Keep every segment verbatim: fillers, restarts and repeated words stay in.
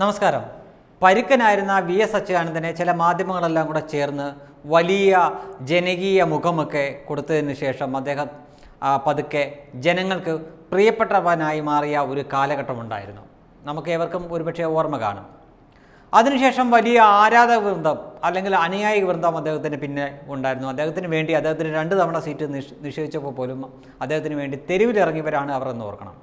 നമസ്കാരം. പരുക്കനായിരുന്ന V S അച്യുതാനന്ദനെ ചില മാധ്യമങ്ങളെല്ലാം കൂടെ ചേർന്ന് വലിയ ജനകീയ മുഖമൊക്കെ കൊടുത്തതിന് ശേഷം അദ്ദേഹം പതുക്കെ ജനങ്ങൾക്ക് പ്രിയപ്പെട്ടവനായി മാറിയ ഒരു കാലഘട്ടമുണ്ടായിരുന്നു. നമുക്ക് ഏവർക്കും ഒരുപക്ഷെ ഓർമ്മ കാണും. അതിനുശേഷം വലിയ ആരാധക വൃന്ദം അല്ലെങ്കിൽ അനുയായി വൃന്ദം അദ്ദേഹത്തിന് പിന്നെ ഉണ്ടായിരുന്നു. അദ്ദേഹത്തിന് വേണ്ടി അദ്ദേഹത്തിന് രണ്ട് തവണ സീറ്റ് നിഷ് നിഷേധിച്ചപ്പോൾ പോലും അദ്ദേഹത്തിന് വേണ്ടി തെരുവിലിറങ്ങിയവരാണ് അവർ എന്ന് ഓർക്കണം.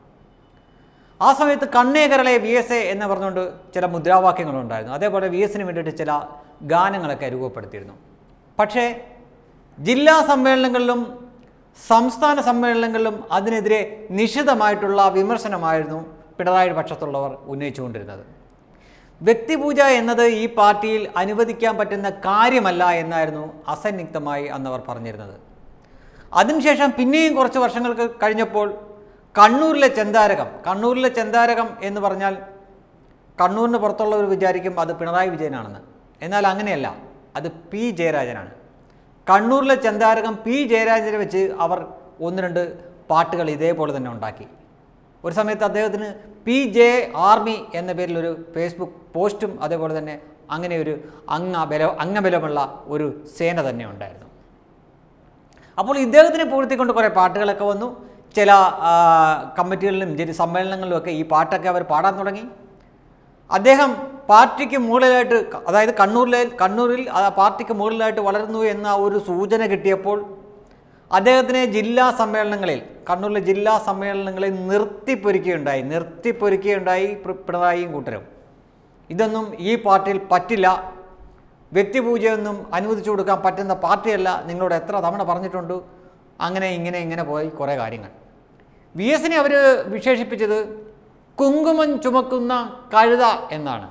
ആ സമയത്ത് കണ്ണേ കരളെ വി എസ് എ എന്ന് പറഞ്ഞുകൊണ്ട് ചില മുദ്രാവാക്യങ്ങളുണ്ടായിരുന്നു. അതേപോലെ വി എസിന് വേണ്ടിയിട്ട് ചില ഗാനങ്ങളൊക്കെ രൂപപ്പെടുത്തിയിരുന്നു. പക്ഷേ ജില്ലാ സമ്മേളനങ്ങളിലും സംസ്ഥാന സമ്മേളനങ്ങളിലും അതിനെതിരെ നിശിതമായിട്ടുള്ള വിമർശനമായിരുന്നു പിണറായി പക്ഷത്തുള്ളവർ ഉന്നയിച്ചുകൊണ്ടിരുന്നത്. വ്യക്തിപൂജ എന്നത് ഈ പാർട്ടിയിൽ അനുവദിക്കാൻ പറ്റുന്ന കാര്യമല്ല എന്നായിരുന്നു അസന്നിഗ്ധമായി അന്നവർ പറഞ്ഞിരുന്നത്. അതിനുശേഷം പിന്നെയും കുറച്ച് വർഷങ്ങൾക്ക് കഴിഞ്ഞപ്പോൾ കണ്ണൂരിലെ ചെന്താരകം കണ്ണൂരിലെ ചെന്താരകം എന്ന് പറഞ്ഞാൽ കണ്ണൂരിന് പുറത്തുള്ളവർ വിചാരിക്കും അത് പിണറായി വിജയനാണെന്ന്. എന്നാൽ അങ്ങനെയല്ല, അത് പി ജയരാജനാണ്. കണ്ണൂരിലെ ചെന്താരകം പി ജയരാജനെ വെച്ച് അവർ ഒന്ന് രണ്ട് പാട്ടുകൾ ഇതേപോലെ തന്നെ ഉണ്ടാക്കി. ഒരു സമയത്ത് അദ്ദേഹത്തിന് പി ജെ ആർമി എന്ന പേരിലൊരു ഫേസ്ബുക്ക് പോസ്റ്റും അതേപോലെ തന്നെ അങ്ങനെ ഒരു അംഗബല അംഗബലമുള്ള ഒരു സേന തന്നെ ഉണ്ടായിരുന്നു. അപ്പോൾ ഇദ്ദേഹത്തിനെ പൂഴ്ത്തിക്കൊണ്ട് കുറേ പാട്ടുകളൊക്കെ വന്നു. ചില കമ്മിറ്റികളിലും ചില സമ്മേളനങ്ങളിലുമൊക്കെ ഈ പാട്ടൊക്കെ അവർ പാടാൻ തുടങ്ങി. അദ്ദേഹം പാർട്ടിക്ക് മുകളിലായിട്ട്, അതായത് കണ്ണൂരിലെ കണ്ണൂരിൽ പാർട്ടിക്ക് മുകളിലായിട്ട് വളരുന്നു എന്ന ഒരു സൂചന കിട്ടിയപ്പോൾ അദ്ദേഹത്തിനെ ജില്ലാ സമ്മേളനങ്ങളിൽ കണ്ണൂരിലെ ജില്ലാ സമ്മേളനങ്ങളിൽ നിർത്തിപ്പൊരുക്കുകയുണ്ടായി നിർത്തിപ്പൊരുക്കുകയുണ്ടായി പിണറായിയും കൂട്ടരും. ഇതൊന്നും ഈ പാർട്ടിയിൽ പറ്റില്ല, വ്യക്തിപൂജയൊന്നും അനുവദിച്ചു കൊടുക്കാൻ പറ്റുന്ന പാർട്ടിയല്ല, നിങ്ങളോട് എത്ര തവണ പറഞ്ഞിട്ടുണ്ട്, അങ്ങനെ ഇങ്ങനെ ഇങ്ങനെ പോയി കുറേ കാര്യങ്ങൾ. വി എസിനെ അവർ വിശേഷിപ്പിച്ചത് കുങ്കുമം ചുമക്കുന്ന കഴുത എന്നാണ്.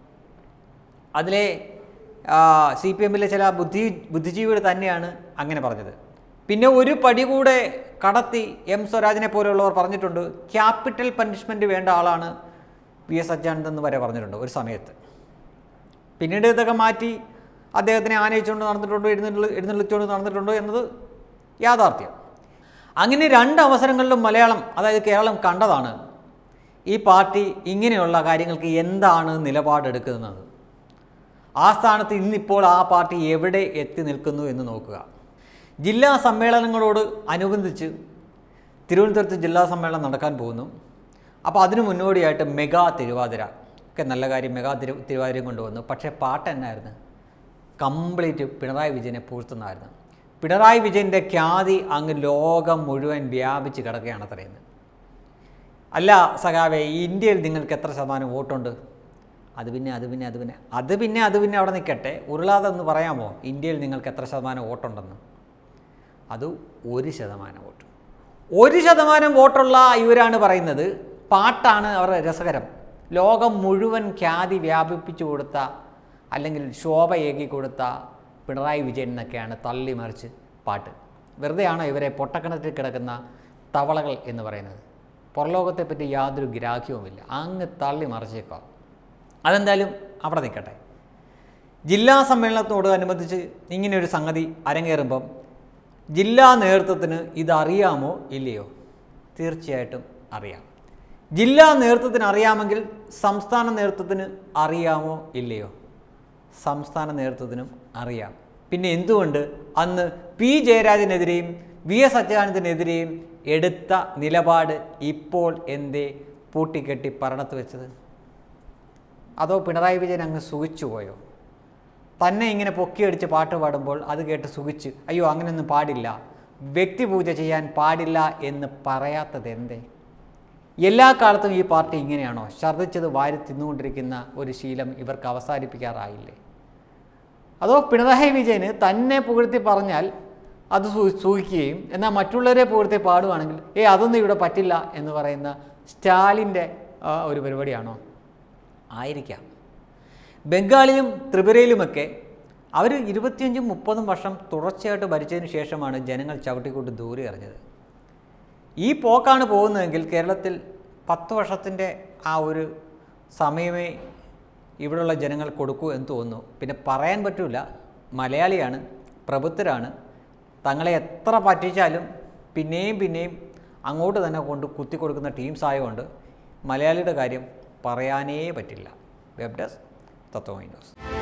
അതിലെ സി പി എമ്മിലെ ചില ബുദ്ധി ബുദ്ധിജീവികൾ തന്നെയാണ് അങ്ങനെ പറഞ്ഞത്. പിന്നെ ഒരു പടി കൂടെ കടത്തി എം സ്വരാജിനെ പോലെയുള്ളവർ പറഞ്ഞിട്ടുണ്ട് ക്യാപിറ്റൽ പണിഷ്മെൻറ്റ് വേണ്ട ആളാണ് വി എസ് അച്യുതാനന്ദൻ എന്ന് വരെ പറഞ്ഞിട്ടുണ്ട് ഒരു സമയത്ത്. പിന്നീട് ഇതൊക്കെ മാറ്റി അദ്ദേഹത്തിനെ ആനയിച്ചുകൊണ്ട് നടന്നിട്ടുണ്ടോ എഴുന്നള്ളി എഴുന്നള്ളിച്ചുകൊണ്ട് നടന്നിട്ടുണ്ടോ എന്നത് യാഥാർത്ഥ്യം. അങ്ങനെ രണ്ട് അവസരങ്ങളിലും മലയാളം, അതായത് കേരളം കണ്ടതാണ് ഈ പാർട്ടി ഇങ്ങനെയുള്ള കാര്യങ്ങൾക്ക് എന്താണ് നിലപാടെടുക്കുന്നത്. ആ സ്ഥാനത്ത് ഇന്നിപ്പോൾ ആ പാർട്ടി എവിടെ എത്തി നിൽക്കുന്നു എന്ന് നോക്കുക. ജില്ലാ സമ്മേളനങ്ങളോട് അനുബന്ധിച്ച് തിരുവനന്തപുരത്ത് ജില്ലാ സമ്മേളനം നടക്കാൻ പോകുന്നു. അപ്പോൾ അതിനു മുന്നോടിയായിട്ട് മെഗാ തിരുവാതിര ഒക്കെ നല്ല കാര്യം, മെഗാ തിരു തിരുവാതിരയും കൊണ്ടുവന്നു. പക്ഷേ പാട്ട് എന്നായിരുന്നു? കംപ്ലീറ്റ് പിണറായി വിജയനെ പൂഴ്ത്തുന്നതായിരുന്നു. പിണറായി വിജയൻ്റെ ഖ്യാതി അങ്ങ് ലോകം മുഴുവൻ വ്യാപിച്ച് കിടക്കുകയാണ് അത്രയുന്നത്. അല്ല സഖാവേ, ഇന്ത്യയിൽ നിങ്ങൾക്ക് എത്ര ശതമാനം വോട്ടുണ്ട്? അത് പിന്നെ അത് പിന്നെ അത് പിന്നെ അത് പിന്നെ അത് പിന്നെ അവിടെ നിൽക്കട്ടെ, ഉരുളാതെ ഒന്ന് പറയാമോ ഇന്ത്യയിൽ നിങ്ങൾക്ക് എത്ര ശതമാനം വോട്ടുണ്ടെന്ന്? അത് ഒരു ശതമാനം വോട്ട്. ഒരു ശതമാനം വോട്ടുള്ള ഇവരാണ് പറയുന്നത് പാട്ടാണ് അവരുടെ രസകരം. ലോകം മുഴുവൻ ഖ്യാതി വ്യാപിപ്പിച്ചു കൊടുത്ത അല്ലെങ്കിൽ ശോഭ ഏകി കൊടുത്ത പിണറായി വിജയൻ എന്നൊക്കെയാണ് തള്ളി മറിച്ച് പാട്ട്. വെറുതെയാണോ ഇവരെ പൊട്ടക്കിണറ്റിൽ കിടക്കുന്ന തവളകൾ എന്ന് പറയുന്നത്? പുറലോകത്തെപ്പറ്റി യാതൊരു ഗ്രാഹ്യവുമില്ല, അങ്ങ് തള്ളി മറിച്ചേക്കാം. അതെന്തായാലും അവിടെ നിൽക്കട്ടെ. ജില്ലാ സമ്മേളനത്തോട് അനുബന്ധിച്ച് ഇങ്ങനെയൊരു സംഗതി അരങ്ങേറുമ്പം ജില്ലാ നേതൃത്വത്തിന് ഇതറിയാമോ ഇല്ലയോ? തീർച്ചയായിട്ടും അറിയാം. ജില്ലാ നേതൃത്വത്തിന് അറിയാമെങ്കിൽ സംസ്ഥാന നേതൃത്വത്തിന് അറിയാമോ ഇല്ലയോ? സംസ്ഥാന നേതൃത്വത്തിനും അറിയാം. പിന്നെ എന്തുകൊണ്ട് അന്ന് പി ജയരാജനെതിരെയും വി എസ് അച്യുതാനന്ദനെതിരെയും എടുത്ത നിലപാട് ഇപ്പോൾ എന്തേ പൂട്ടിക്കെട്ടി പരണത്ത് വെച്ചത്? അതോ പിണറായി വിജയൻ അങ്ങ് സുഖിച്ചു പോയോ? തന്നെ ഇങ്ങനെ പൊക്കിയടിച്ച് പാട്ട് പാടുമ്പോൾ അത് കേട്ട് സുഖിച്ച് അയ്യോ അങ്ങനെയൊന്നും പാടില്ല, വ്യക്തിപൂജ ചെയ്യാൻ പാടില്ല എന്ന് പറയാത്തത് എന്തേ? എല്ലാ കാലത്തും ഈ പാർട്ടി ഇങ്ങനെയാണോ? ഛർദ്ദിച്ചത് വാരി തിന്നുകൊണ്ടിരിക്കുന്ന ഒരു ശീലം ഇവർക്ക് അവസാനിപ്പിക്കാറായില്ലേ? അതോ പിണറായി വിജയന് തന്നെ പുകഴ്ത്തി പറഞ്ഞാൽ അത് സൂ സൂഹിക്കുകയും എന്നാൽ മറ്റുള്ളവരെ പുകഴ്ത്തി പാടുകയാണെങ്കിൽ ഏ അതൊന്നും ഇവിടെ പറ്റില്ല എന്ന് പറയുന്ന സ്റ്റാലിൻ്റെ ഒരു പരിപാടിയാണോ? ആയിരിക്കാം. ബംഗാളിലും ത്രിപുരയിലുമൊക്കെ അവർ ഇരുപത്തിയഞ്ചും മുപ്പതും വർഷം തുടർച്ചയായിട്ട് ഭരിച്ചതിന് ശേഷമാണ് ജനങ്ങൾ ചവിട്ടിക്കൊണ്ട് ദൂരെ എറിഞ്ഞത്. ഈ പോക്കാണ് പോകുന്നതെങ്കിൽ കേരളത്തിൽ പത്ത് വർഷത്തിൻ്റെ ആ ഒരു സമയമേ ഇവിടെയുള്ള ജനങ്ങൾ കൊടുക്കൂ എന്ന് തോന്നുന്നു. പിന്നെ പറയാൻ പറ്റില്ല, മലയാളിയാണ്, പ്രബുദ്ധരാണ്, തങ്ങളെ എത്ര പറ്റിച്ചാലും പിന്നെയും പിന്നെയും അങ്ങോട്ട് തന്നെ കൊണ്ട് കുത്തി കൊടുക്കുന്ന ടീംസ് ആയതുകൊണ്ട് മലയാളിയുടെ കാര്യം പറയാനേ പറ്റില്ല. Web desk Tatwamayi news.